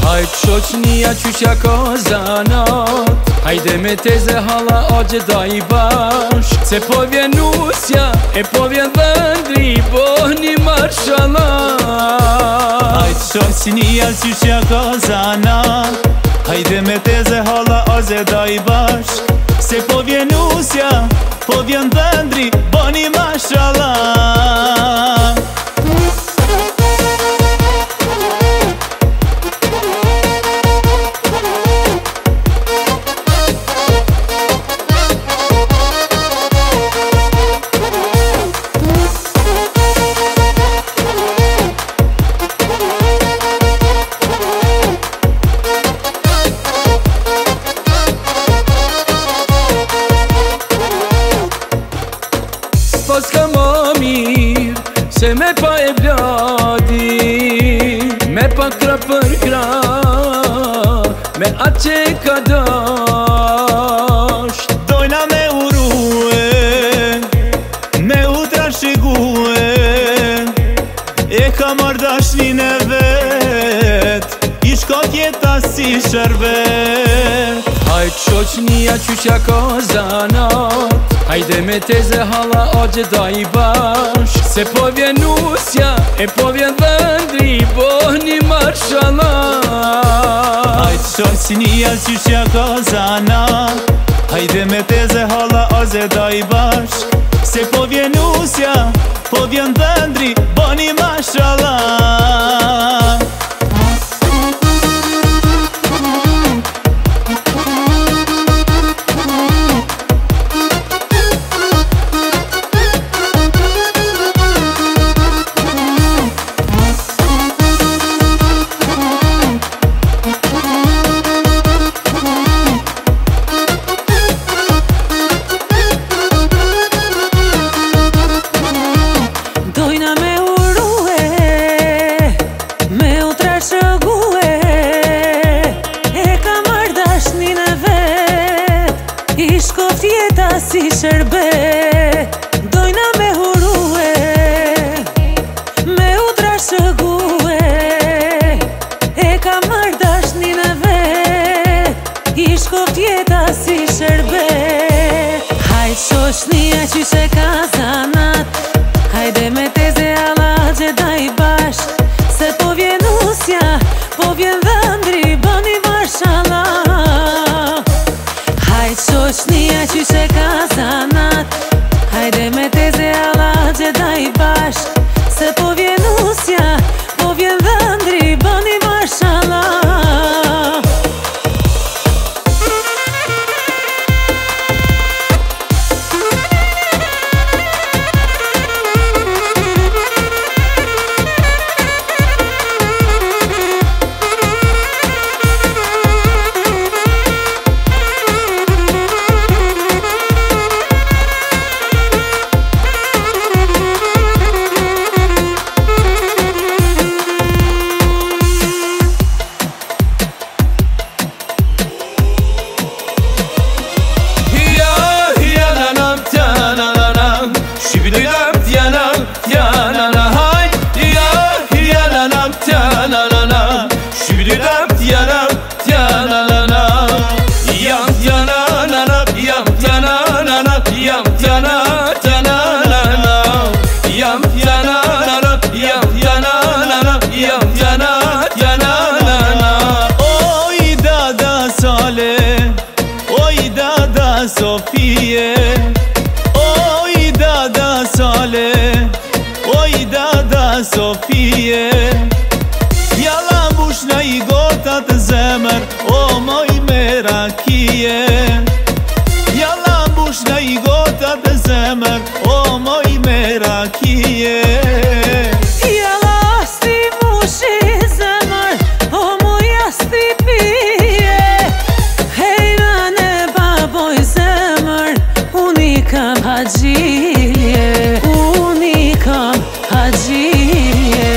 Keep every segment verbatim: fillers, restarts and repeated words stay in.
Hajt shoqnia qyqja ka zanat, hajde me teze hala agje da i bashk. Se po vjen usja, e po vjen dhëndri, bohni marshallah. Hajt shoqnia qyqja ka zanat, hajde me teze hala agje da i bashk. Se po vjen usja, po vjen dhëndri, bohni marshallah. S'ka ma mirë se me pa e vladi, me pa kra për kra, me atë që ka dasht. Dojna me urue, me u trashëgue, e ka marrë dashnin e vet, i shkot jeta si shërbet. Hajt shoqnia qyqja ka zanat, hajde me teze hala agje da i bashk. Se po vjen usja, e po vjen dhëndri, bohni marshallah. Hajt shoqnia qyqja ka zanat, hajde me teze hala agje da i bashk. Se po vjen usja, po vjen dhëndri, bohni marshallah. Shkot jeta si shërbet, dojna me hurue, me u trashëgue, e ka marrë dashnin e vet, i shkot jeta si shërbet. Hajt shoqnia qyqe ka zanat, hajde me teze hala agje da i bashk. Se po vjen usja, po vjen dhëndri, bani marshallah. Shoqnia qyqe ka zanat, hajde me teze hala agje da i bashk. Se po vjen usja, po vjen dhëndri, bani marshallah. Sofie, oj dada sale, oj dada Sofie. Jalla mbushna i gotat zemër, o moj merakije. Jalla mbushna i gotat zemër, o moj merakije. Jalla asti mushi zemër, o moj asti pije. Unikam hađije, unikam hađije.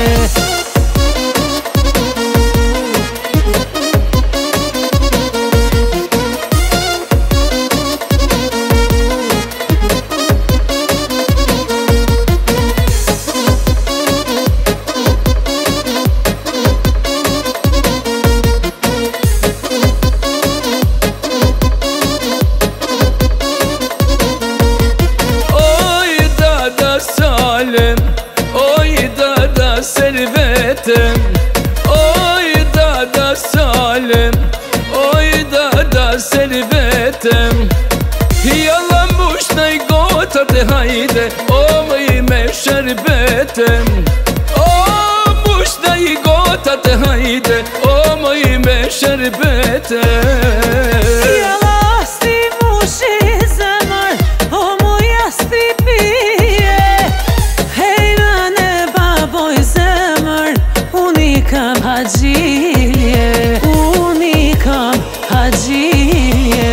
sherbete O mushta i gota të hajde O moj me sherbete Jalla sti mushi zemër O muja sti pije Hejna ne baboj zemër Unë i kam haqilje Unë i kam haqilje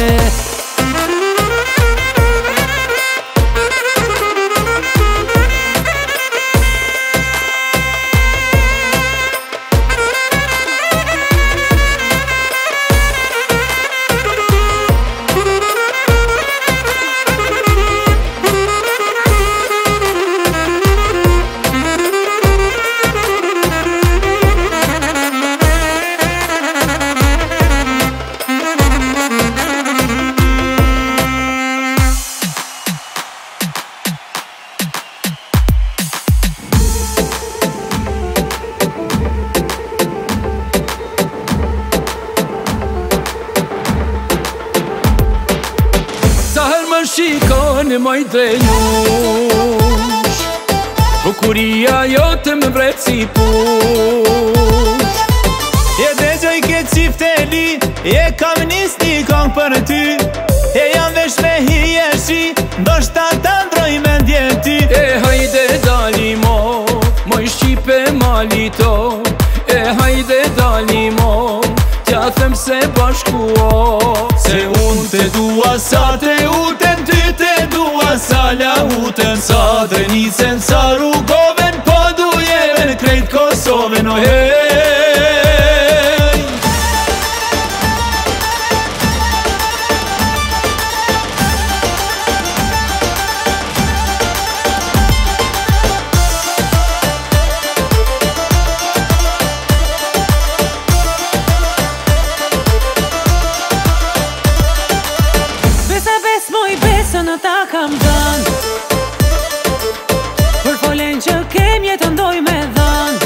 Shikoni moj drenush Bukuria jote më vret si push E dëgjoj ke qifteli E kam nis një kong për ty E jam vesh me hirjeshi Ndoshta ta ndroj me ndjen ty E hajde dali mo Moj shqipe malito E hajde dali mo Tja them se bashkuo Se unë te dua sa te uten Ty te dua sa lahuten Sa drenicen, sa rrugoven Po dujeven krejt Kosoven O hej Në ta kam dënë Për folen që kem jetë ndoj me dënë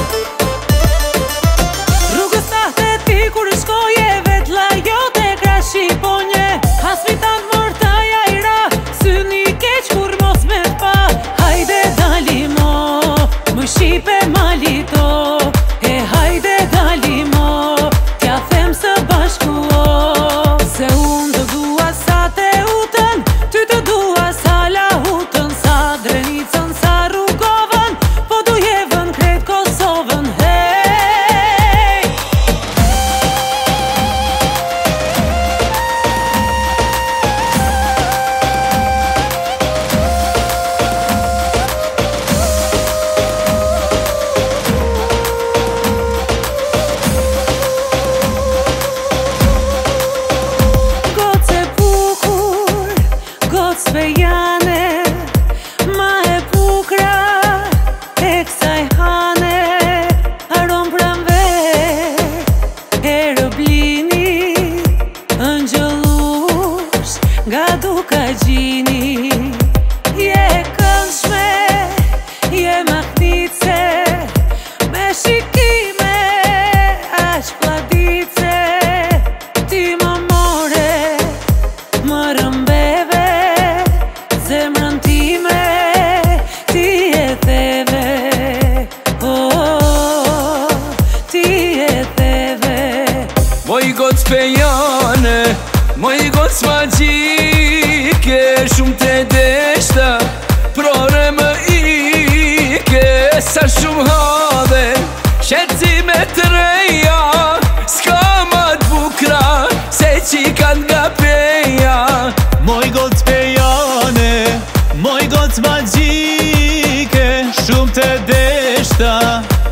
Rrugës tahte ti kur shkoje vetla jote krashi ponje Hasmitan mërtaja i ra Syni keq kur mos me pa Hajde dali mo Më shqipe malito E hajde dali mo Tja them së bashkuo Se unë të dua sa te utën Ty të dua sa lahutën Sa drenicën, sa rrugovën Po du jevën krejt Kosovën Hej Goce bukur Goc vejane Ma e bukra E kësaj hane Aron pranver Herë blini Ëngjëllush Nga duka gjini Je këndshme Je mahnitse Me shikime Aq pladice Ti më more Më rëmbeve Zemrën time Ti e theve Oh, ti e theve Moj goc fejane Moj goc magjike Shumë te deshta Prore më ike Sa shumë hade Shqecime të reja Ska ma t'bukra Se qikat nga peja Moj goc pejane Moj goc magjike Shumë te deshta